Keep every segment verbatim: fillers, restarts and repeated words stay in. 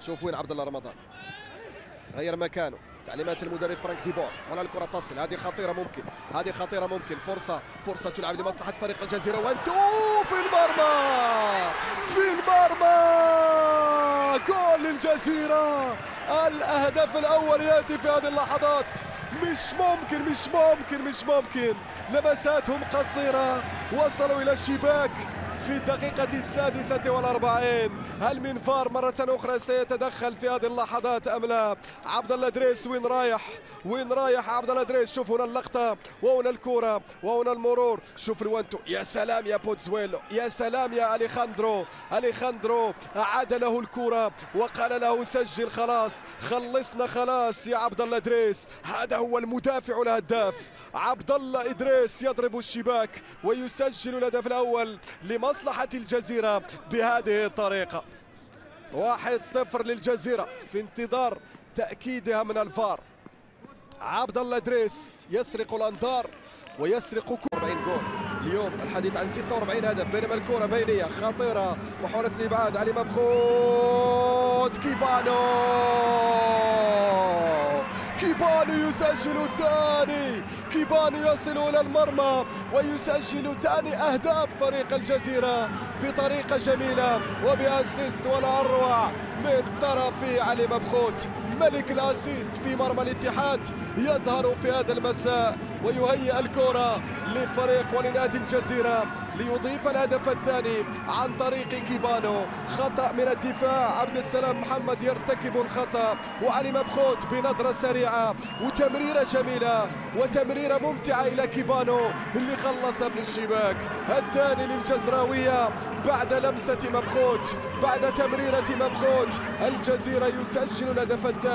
شوف وين عبد الله رمضان، غير مكانه، تعليمات المدرب فرانك ديبور. هنا الكرة تصل، هذه خطيرة ممكن، هذه خطيرة ممكن، فرصة فرصة تلعب لمصلحة فريق الجزيرة، وانتو في المرمى، في المرمى، جول للجزيرة. الهدف الأول يأتي في هذه اللحظات، مش ممكن مش ممكن مش ممكن، لمساتهم قصيرة، وصلوا إلى الشباك في الدقيقة السادسة والأربعين. هل من فار مرة أخرى سيتدخل في هذه اللحظات أم لا؟ عبد الله دريس وين رايح؟ وين رايح عبد الله دريس؟ شوف هنا اللقطة، وهنا الكرة، وهنا المرور، شوف الوانتو، يا سلام يا بوتزويلو، يا سلام يا أليخاندرو، أليخاندرو أعاد له الكرة وقال له سجل خلاص، خلصنا خلاص يا عبد الله دريس. هذا هو المدافع الهداف، عبد الله إدريس يضرب الشباك ويسجل الهدف الأول لمصلحة الجزيرة بهذه الطريقة. واحد صفر للجزيرة في انتظار تأكيدها من الفار. عبد الله إدريس يسرق الأنظار ويسرق أربعين جول اليوم، الحديث عن ستة وأربعين هدف، بينما الكرة بينية خطيرة، محاولة الإبعاد، علي مبخوت، كيبانو كيبانو يسجل الثاني، كيبانو يصل إلى المرمى ويسجل ثاني أهداف فريق الجزيرة بطريقة جميلة وبأسيست ولا أروع من طرف علي مبخوت. ملك الأسيست في مرمى الاتحاد يظهر في هذا المساء ويهيئ الكرة لفريق ولنادي الجزيرة ليضيف الهدف الثاني عن طريق كيبانو. خطأ من الدفاع، عبد السلام محمد يرتكب الخطأ، وعلي مبخوت بنظرة سريعة وتمريرة جميلة وتمريرة ممتعة إلى كيبانو اللي خلص في الشباك. الثاني للجزراوية بعد لمسة مبخوت، بعد تمريرة مبخوت، الجزيرة يسجل الهدف الثاني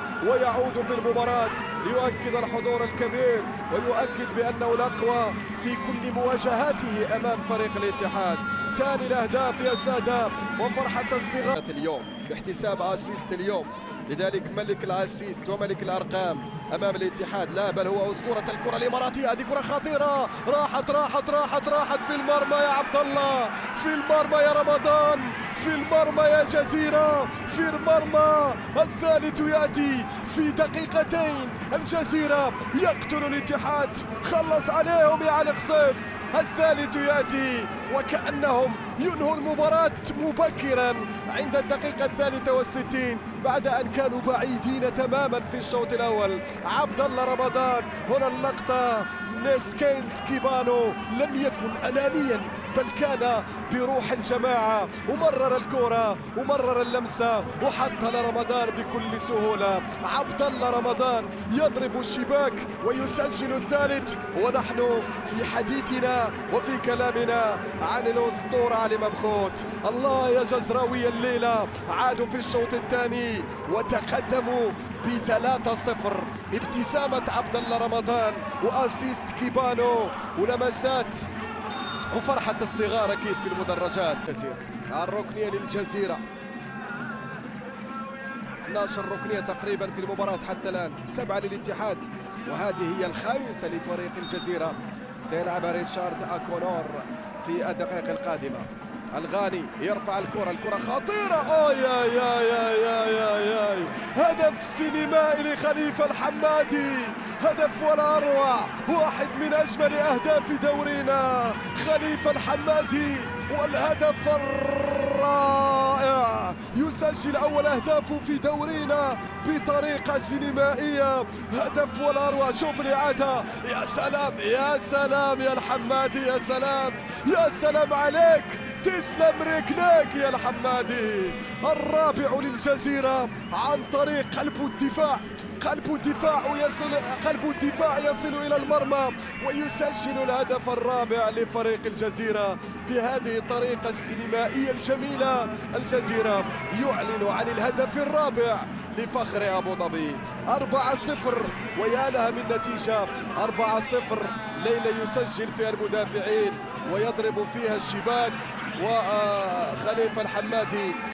ويعود في المباراة ليؤكد الحضور الكبير ويؤكد بأنه الأقوى في كل مواجهاته أمام فريق الاتحاد. ثاني الأهداف يا سادة وفرحة الصغار اليوم باحتساب أسيست اليوم، لذلك ملك الأسيست وملك الأرقام أمام الاتحاد. لا بل هو أسطورة الكرة الإماراتية، هذه كرة خطيرة، راحت راحت راحت راحت في المرمى يا عبد الله، في المرمى يا رمضان، في المرمى يا جزيرة، في المرمى. الثالث يأتي في دقيقتين، الجزيرة يقتل الاتحاد، خلص عليهم يا علي خصيف. الثالث يأتي وكأنهم ينهوا المباراة مبكرا عند الدقيقة الثالثة والستين بعد أن كانوا بعيدين تماما في الشوط الأول. عبد الله رمضان، هنا اللقطة، نيسكينس كيبانو لم يكن أنانيا بل كان بروح الجماعة، ومرر الكرة ومرر اللمسة وحطها لرمضان بكل سهولة. عبد الله رمضان يضرب الشباك ويسجل الثالث، ونحن في حديثنا وفي كلامنا عن الأسطورة علي مبخوت. الله يا جزراوي، الليلة عادوا في الشوط الثاني وتقدموا بثلاثة صفر. ابتسامة عبد الله رمضان وأسيست كيبانو ولمسات وفرحة الصغار أكيد في المدرجات. جزيرة الركنية للجزيرة، اثنتا عشرة ركنية تقريبا في المباراة حتى الآن، سبعة للاتحاد وهذه هي الخامسة لفريق الجزيرة. سيلعب ريتشارد أكونور في الدقائق القادمة. الغاني يرفع الكرة، الكرة خطيرة، أوه يا يا يا يا يا يا هدف سينمائي لخليفة الحمادي، هدف ولا أروع، واحد من أجمل أهداف دورينا، خليفة الحمادي، والهدف الرائع، يسجل أول أهدافه في دورينا بطريقة سينمائية، هدف ولا أروع. شوف الإعادة، يا سلام يا سلام يا الحمادي، يا سلام يا سلام عليك، تسلم رجليك يا الحمادي. الرابع للجزيرة عن طريق قلب الدفاع، قلب الدفاع يصل قلب الدفاع يصل إلى المرمى ويسجل الهدف الرابع لفريق الجزيرة بهذه الطريقة السينمائية الجميلة. الجزيرة يعلن عن الهدف الرابع لفخر أبو ظبي. أربعة صفر، ويا لها من نتيجة، أربعة صفر. ليلى يسجل فيها المدافعين ويضرب فيها الشباك، وخليفة الحمادي